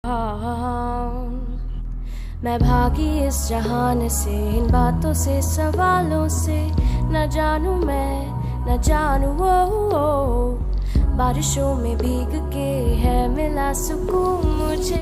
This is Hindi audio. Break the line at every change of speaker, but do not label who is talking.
मैं भागी इस जहान से, इन बातों से, सवालों से। न जानू मैं, न जानू वो बारिशों में भीग के है मिला सुकून मुझे।